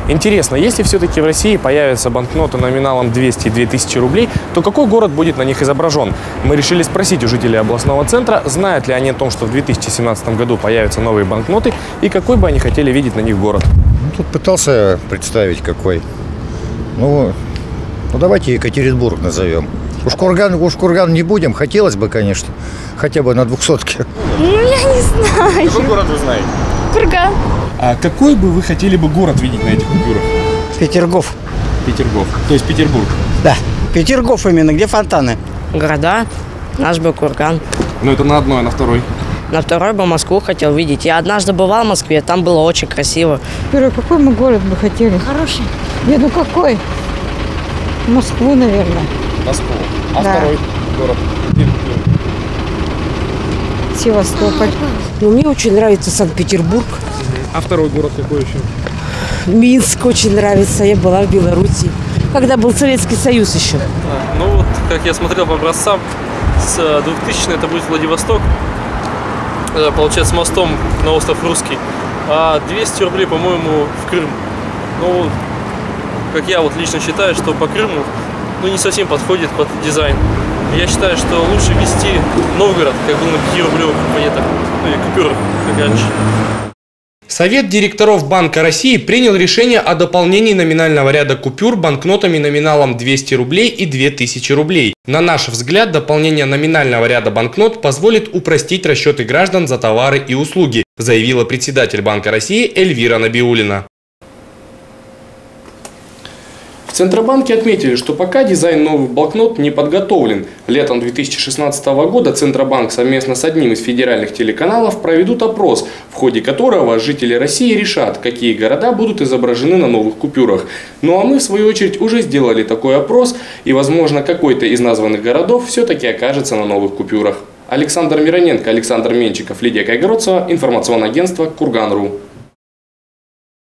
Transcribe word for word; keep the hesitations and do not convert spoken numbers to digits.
Интересно, если все-таки в России появятся банкноты номиналом двести и две тысячи рублей, то какой город будет на них изображен? Мы решили спросить у жителей областного центра, знают ли они о том, что в две тысячи семнадцатом году появятся новые банкноты, и какой бы они хотели видеть на них город. Ну, тут пытался представить какой. Ну, ну давайте Екатеринбург назовем. Уж Курган, уж Курган не будем, хотелось бы, конечно, хотя бы на двухсотке. Ну, я не знаю. Какой город вы знаете? Курган. А какой бы вы хотели бы город видеть на этих купюрах? Петергоф. Петергоф, то есть Петербург. Да, Петергоф именно, где фонтаны. Города, наш бы Курган. Ну это на одной, а на второй? На второй бы Москву хотел видеть. Я однажды бывал в Москве, там было очень красиво. Первый, какой мы город бы хотели? Хороший. Нет, ну какой? Москву, наверное. Москву. А Да. второй город? Севастополь. Ну, мне очень нравится Санкт-Петербург. А второй город какой еще? Минск очень нравится. Я была в Беларуси, когда был Советский Союз еще. Ну вот, как я смотрел по образцам, с двухтысячного это будет Владивосток, получается, с мостом на остров Русский, а двести рублей, по-моему, в Крым. Ну, как я вот лично считаю, что по Крыму, ну, не совсем подходит под дизайн. Я считаю, что лучше ввести Новгород, как был на пятирублевых монетах, ну и купюрах, как раньше. Совет директоров Банка России принял решение о дополнении номинального ряда купюр банкнотами номиналом двести рублей и две тысячи рублей. На наш взгляд, дополнение номинального ряда банкнот позволит упростить расчеты граждан за товары и услуги, заявила председатель Банка России Эльвира Набиуллина. В Центробанке отметили, что пока дизайн новых банкнот не подготовлен. Летом две тысячи шестнадцатого года Центробанк совместно с одним из федеральных телеканалов проведут опрос, в ходе которого жители России решат, какие города будут изображены на новых купюрах. Ну а мы, в свою очередь, уже сделали такой опрос, и, возможно, какой-то из названных городов все-таки окажется на новых купюрах. Александр Мироненко, Александр Менчиков, Лидия Кайгородцева, информационное агентство Курган точка ру.